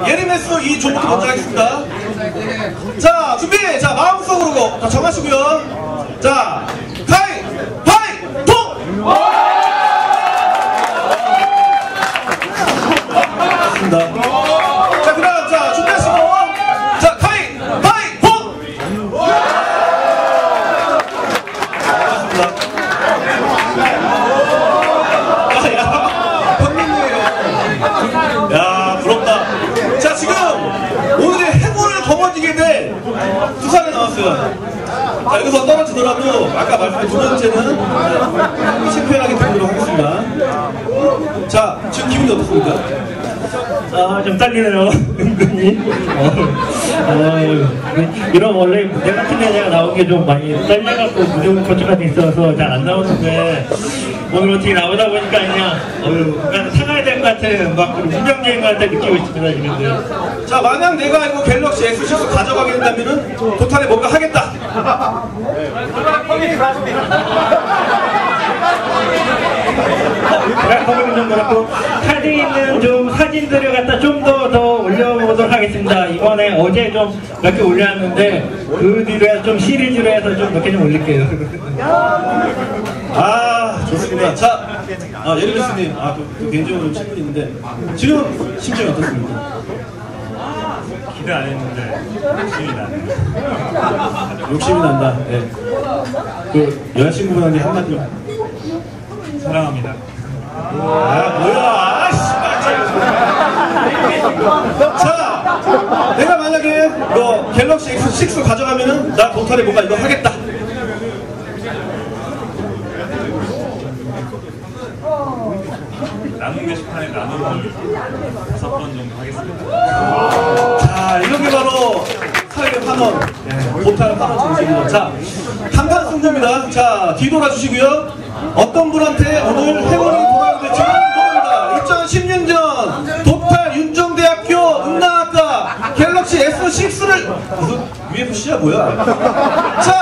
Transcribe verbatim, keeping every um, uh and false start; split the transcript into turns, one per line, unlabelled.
예리메스 이 조부터 먼저 하겠습니다. 자, 준비! 자, 마음속으로 자, 정하시고요. 자, 가이! 파이! 통! 맞습니다. 자, 그 다음, 자, 준비하시고. 자, 가이! 파이! 통! 맞습니다. 야, 부럽다. 자, 지금 오늘의 행운을 거머쥐게 될 두 사람이 나왔어요. 자, 여기서 떨어지더라도 아까 말씀드린 두 번째는 실패하게 되도록 하겠습니다. 자, 지금 기분이 어떻습니까?
아, 좀 떨리네요. 은근히. 어, 어, 이런 원래 무대 같은 데 제가 나온 게 좀 많이 떨려갖고 무대 거쳐가 돼 있어서 잘 안 나오는데 오늘 어떻게 나오다 보니까 그냥 어휴, 그냥 타가야 될 것 같은 막 운명적인 것 같은 느끼고 있습니다 지금.
자, 만약 내가 이거 갤럭시 에스 식스 가져가게 된다면은 도탈에 뭔가 하겠다.
거기는 좀 그렇고 카드에 있는 좀 사진들을 갖다 좀 더 더 올려보도록 하겠습니다. 이번에 어제 좀 몇 개 올렸는데 그 뒤로 해서 좀 시리즈로 해서 좀 몇 개 좀 올릴게요.
아, 좋습니다. 자, 아, 예리메스님, 아, 또, 또 개인적으로 친분이 있는데 지금 심정이 어떻습니까?
기대 안 했는데 욕심이 나네요.
욕심이 난다. 네. 그 여자친구분한테 한마디.
사랑합니다.
아, 뭐야? 아씨, 자, 내가 만약에 너 갤럭시 에스 식스 가져가면은 나 도탈에 뭔가 이거 하겠다.
나눔 게시판에 나눔을 다섯 번 정도 하겠습니다.
자, 이런 게 바로 사회의 환원, 도탈 환원 정신이죠. 자, 한판 승부입니다. 자, 뒤돌아 주시고요. 어떤 분한테 오늘 행운이 돌아오게 될지 모릅니다. 이천십 년 전 도탈 윤정대학교 음악학과 갤럭시 에스 식스를 무슨 유에프씨야 뭐야? 자,